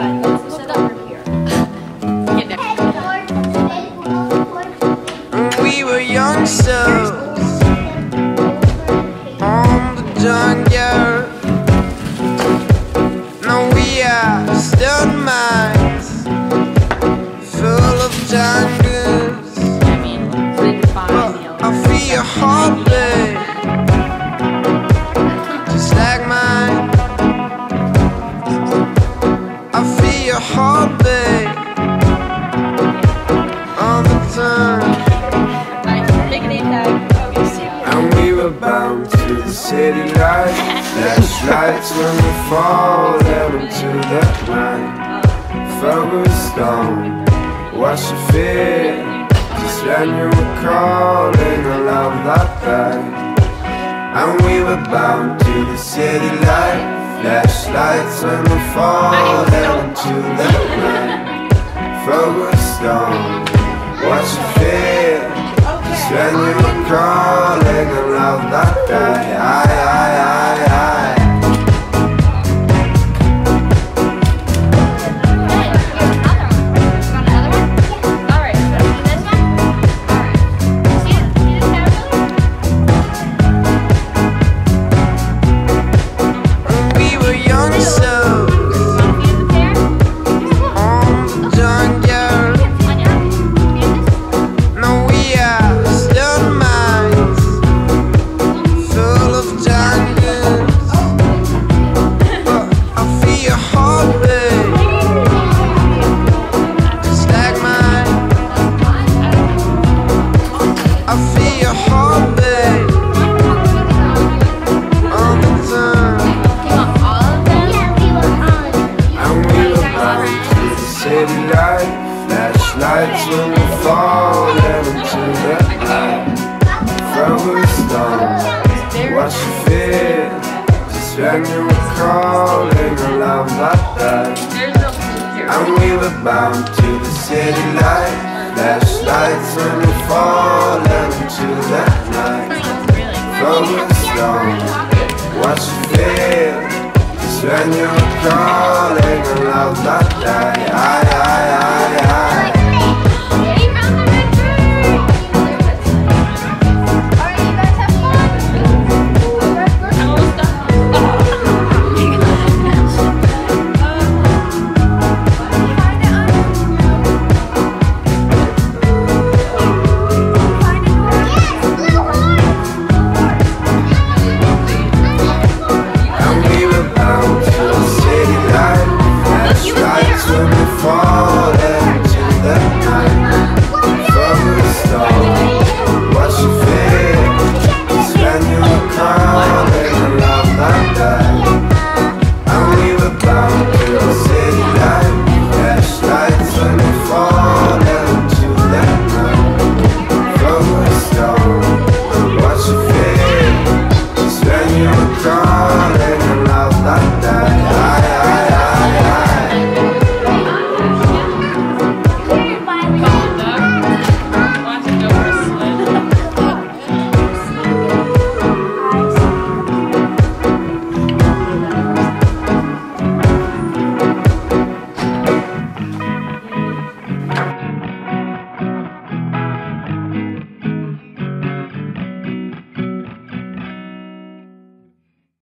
let's set up here. We were youngsters on the junkyard. Now we are stone minds full of jungles. I feel your heartbeat just like mine. I feel your heartbeat all the time. And we were bound to the city lights, flashlights when we fall down into the night. Focused on what you feel, just when you were calling a love like that. And we were bound to the city light, flashlights when we fall down into the night. Focused on what you feel, just when you were calling a love like that. Flashlights when we fall into the night. Focused on what you feel, just when you were calling a love like that. And we were bound to the city light, flashlights when we fall into the night. Focused on what you feel, just when you were calling